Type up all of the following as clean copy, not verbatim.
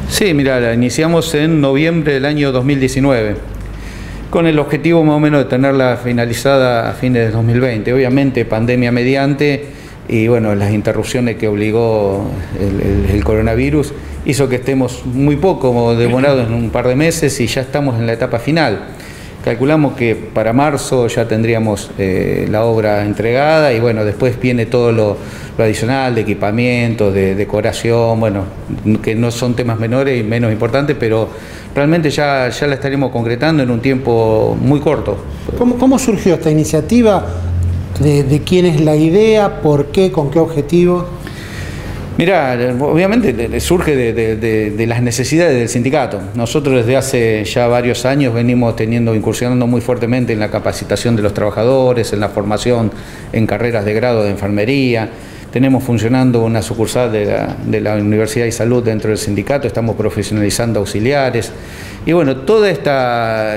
Sí, mira, la iniciamos en noviembre del año 2019, con el objetivo más o menos de tenerla finalizada a fines de 2020. Obviamente, pandemia mediante, y bueno, las interrupciones que obligó el coronavirus hizo que estemos muy poco demorados en un par de meses y ya estamos en la etapa final. Calculamos que para marzo ya tendríamos la obra entregada y bueno, después viene todo lo adicional de equipamiento, de decoración, bueno, que no son temas menores y menos importantes, pero realmente ya la estaremos concretando en un tiempo muy corto. ¿Cómo surgió esta iniciativa? ¿De quién es la idea? ¿Por qué? ¿Con qué objetivo? Mirá, obviamente surge de las necesidades del sindicato. Nosotros desde hace ya varios años venimos incursionando muy fuertemente en la capacitación de los trabajadores, en la formación en carreras de grado de enfermería. Tenemos funcionando una sucursal de la Universidad de Salud dentro del sindicato, estamos profesionalizando auxiliares. Y bueno, toda esta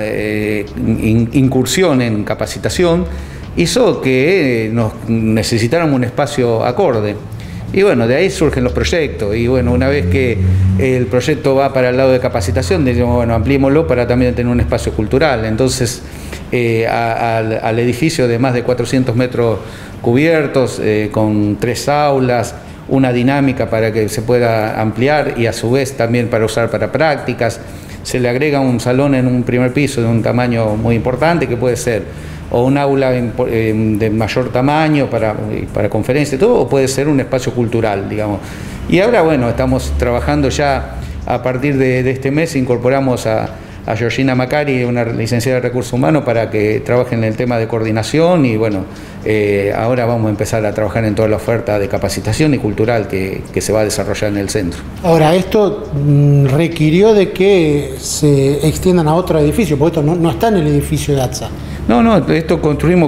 incursión en capacitación hizo que nos necesitáramos un espacio acorde. Y bueno, de ahí surgen los proyectos y bueno, una vez que el proyecto va para el lado de capacitación, decimos, bueno, ampliémoslo para también tener un espacio cultural. Entonces, al edificio de más de 400 metros cubiertos, con 3 aulas, una dinámica para que se pueda ampliar y a su vez también para usar para prácticas, se le agrega un salón en un primer piso de un tamaño muy importante que puede ser o un aula de mayor tamaño para conferencias, todo, o puede ser un espacio cultural, digamos. Y ahora, bueno, estamos trabajando ya a partir de este mes, incorporamos a Georgina Macari, una licenciada de Recursos Humanos, para que trabaje en el tema de coordinación y bueno, ahora vamos a empezar a trabajar en toda la oferta de capacitación y cultural que se va a desarrollar en el centro. Ahora, esto requirió de que se extiendan a otro edificio, porque esto no está en el edificio de ATSA. No, esto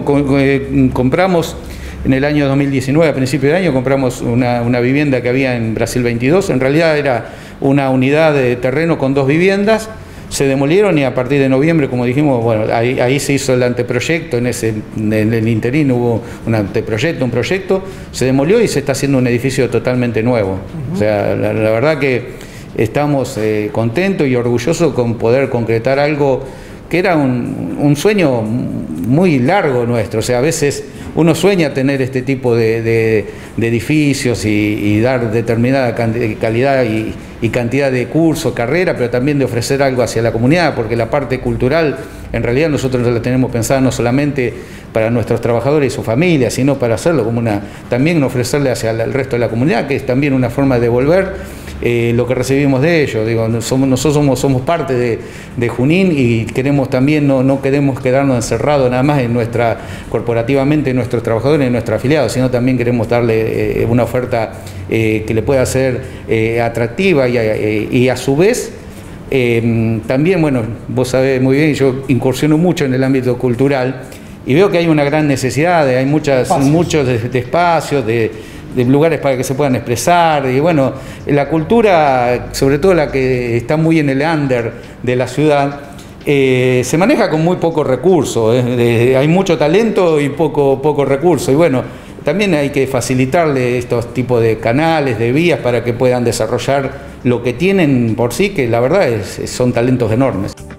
compramos en el año 2019, a principio de año, compramos una vivienda que había en Brasil 22, en realidad era una unidad de terreno con 2 viviendas, se demolieron y a partir de noviembre, como dijimos, bueno, ahí se hizo el anteproyecto, en el interín hubo un anteproyecto, un proyecto, se demolió y se está haciendo un edificio totalmente nuevo. O sea, la verdad que estamos contentos y orgullosos con poder concretar algo que era un sueño muy largo nuestro. O sea, a veces uno sueña tener este tipo de edificios y dar determinada calidad y cantidad de cursos, carrera, pero también de ofrecer algo hacia la comunidad, porque la parte cultural en realidad nosotros la tenemos pensada no solamente para nuestros trabajadores y sus familias, sino para hacerlo como también ofrecerle hacia el resto de la comunidad, que es también una forma de devolver lo que recibimos de ellos. Digo, nosotros somos parte de Junín y queremos también, no queremos quedarnos encerrados nada más corporativamente en nuestros trabajadores y en nuestros afiliados, sino también queremos darle una oferta que le pueda ser atractiva y a su vez también, bueno, vos sabés muy bien, yo incursiono mucho en el ámbito cultural y veo que hay una gran necesidad, hay muchos espacios, de lugares para que se puedan expresar y bueno, la cultura, sobre todo la que está muy en el under de la ciudad, se maneja con muy pocos recursos, hay mucho talento y poco recurso y bueno, también hay que facilitarle estos tipos de canales, de vías para que puedan desarrollar lo que tienen por sí, que la verdad son talentos enormes.